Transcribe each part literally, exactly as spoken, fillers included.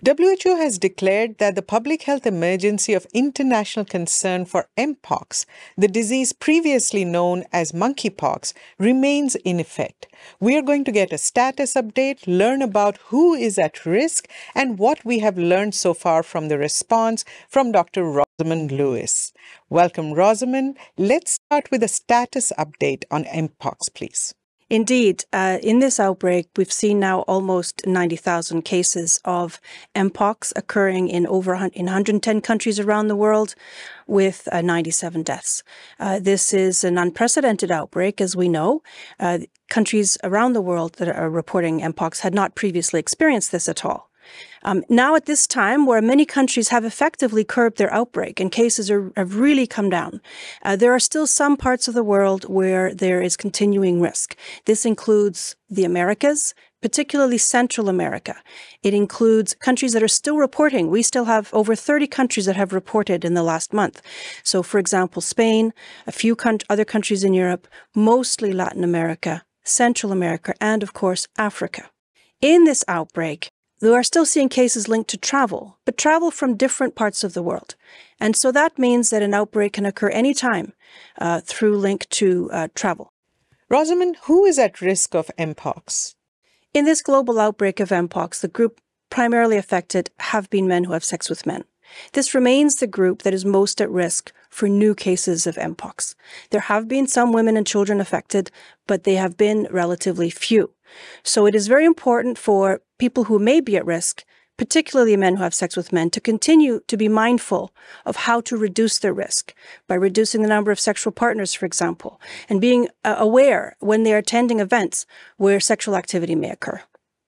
W H O has declared that the public health emergency of international concern for Mpox, the disease previously known as monkeypox, remains in effect. We are going to get a status update, learn about who is at risk, and what we have learned so far from the response from Doctor Rosamund Lewis. Welcome, Rosamund. Let's start with a status update on Mpox, please. Indeed, uh, in this outbreak, we've seen now almost ninety thousand cases of Mpox occurring in over in one hundred ten countries around the world, with uh, ninety-seven deaths. Uh, this is an unprecedented outbreak, as we know. Uh, countries around the world that are reporting Mpox had not previously experienced this at all. Um, now at this time, where many countries have effectively curbed their outbreak and cases are, have really come down, uh, there are still some parts of the world where there is continuing risk. This includes the Americas, particularly Central America. It includes countries that are still reporting. We still have over thirty countries that have reported in the last month. So, for example, Spain, a few con- other countries in Europe, mostly Latin America, Central America, and of course, Africa. In this outbreak, we are still seeing cases linked to travel, but travel from different parts of the world. And so that means that an outbreak can occur anytime uh, through link to uh, travel. Rosamund, who is at risk of Mpox? In this global outbreak of Mpox, the group primarily affected have been men who have sex with men. This remains the group that is most at risk for new cases of Mpox. There have been some women and children affected, but they have been relatively few. So it is very important for people who may be at risk, particularly men who have sex with men, to continue to be mindful of how to reduce their risk by reducing the number of sexual partners, for example, and being uh, aware when they are attending events where sexual activity may occur.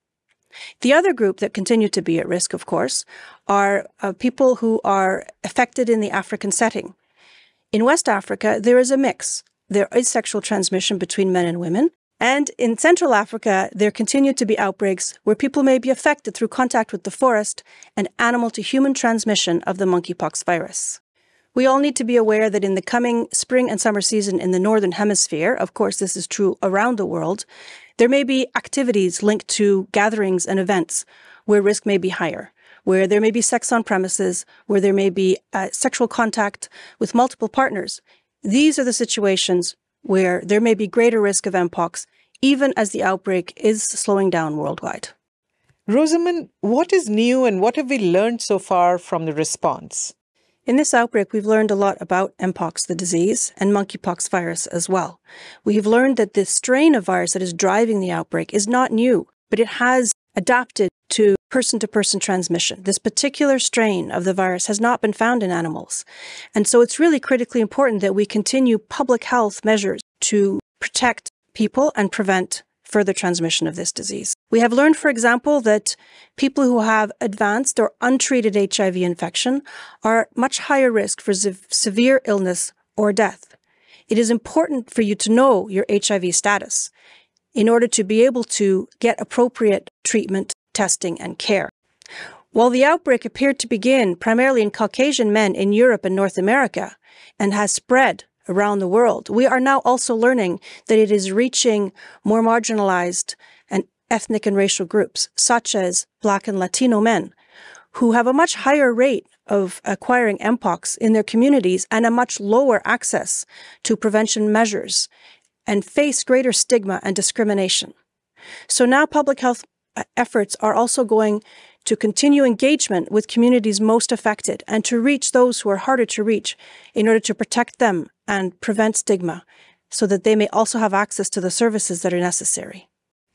The other group that continue to be at risk, of course, are uh, people who are affected in the African setting. In West Africa, there is a mix. There is sexual transmission between men and women. And in Central Africa, there continue to be outbreaks where people may be affected through contact with the forest and animal-to-human transmission of the monkeypox virus. We all need to be aware that in the coming spring and summer season in the Northern Hemisphere, of course this is true around the world, there may be activities linked to gatherings and events where risk may be higher, where there may be sex on premises, where there may be uh, sexual contact with multiple partners. These are the situations where there may be greater risk of Mpox, even as the outbreak is slowing down worldwide. Rosamund, what is new and what have we learned so far from the response? In this outbreak, we've learned a lot about Mpox, the disease, and monkeypox virus as well. We've learned that the strain of virus that is driving the outbreak is not new, but it has adapted to person-to-person transmission. This particular strain of the virus has not been found in animals. And so it's really critically important that we continue public health measures to protect people and prevent further transmission of this disease. We have learned, for example, that people who have advanced or untreated H I V infection are at much higher risk for se- severe illness or death. It is important for you to know your H I V status in order to be able to get appropriate treatment, testing, and care. While the outbreak appeared to begin primarily in Caucasian men in Europe and North America and has spread around the world, we are now also learning that it is reaching more marginalized and ethnic and racial groups, such as Black and Latino men, who have a much higher rate of acquiring Mpox in their communities and a much lower access to prevention measures and face greater stigma and discrimination. So now public health efforts are also going to continue engagement with communities most affected and to reach those who are harder to reach in order to protect them and prevent stigma so that they may also have access to the services that are necessary.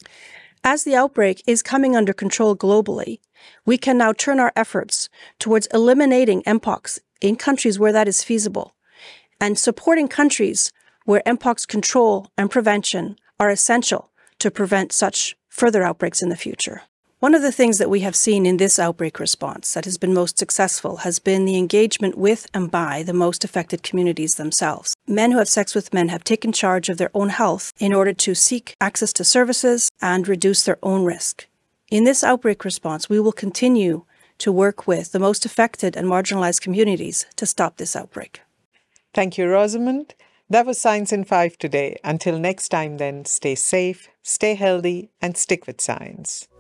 As the outbreak is coming under control globally, we can now turn our efforts towards eliminating Mpox in countries where that is feasible and supporting countries where Mpox control and prevention are essential to prevent such further outbreaks in the future. One of the things that we have seen in this outbreak response that has been most successful has been the engagement with and by the most affected communities themselves. Men who have sex with men have taken charge of their own health in order to seek access to services and reduce their own risk. In this outbreak response, we will continue to work with the most affected and marginalized communities to stop this outbreak. Thank you, Rosamund. That was Science in five today. Until next time then, stay safe, stay healthy, and stick with science.